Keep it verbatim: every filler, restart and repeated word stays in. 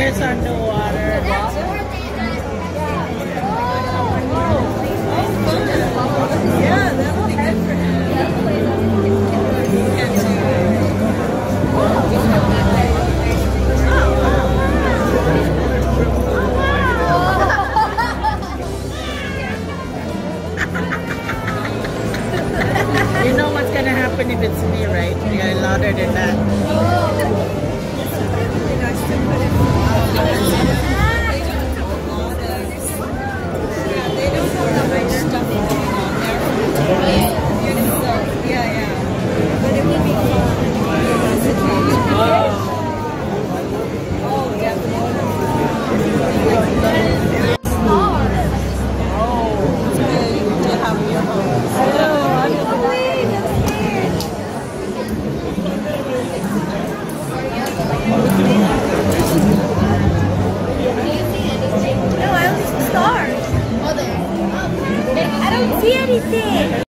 Cars underwater. Yeah, that'll be good for him. You know what's gonna happen if it's me, right? You gotta louder than that. I don't see anything.